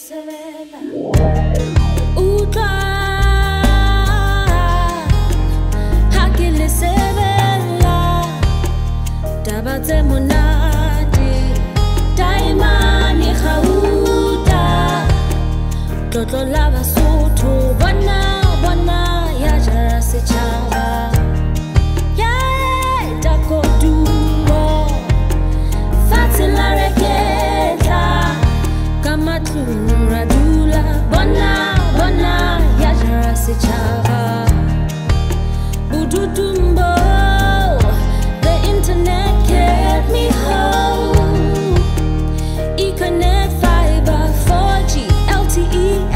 The internet kept me home. Ethernet fiber 4G LTE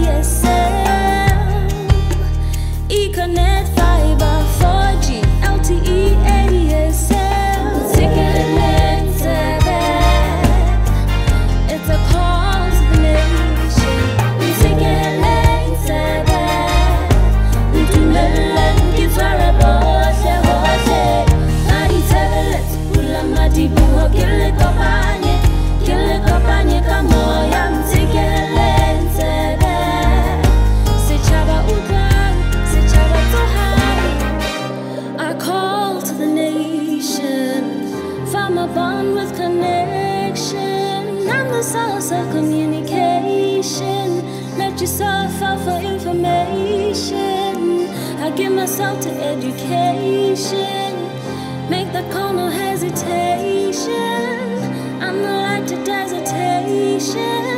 ADSL. Ethernet fiber 4G LTE ADSL. It's a call to the nation. I call to the nation from a bond with connection. I'm the source of communication. Let yourself out for information. I give myself to education. Make that call, no hesitation. I'm the light to dissertation.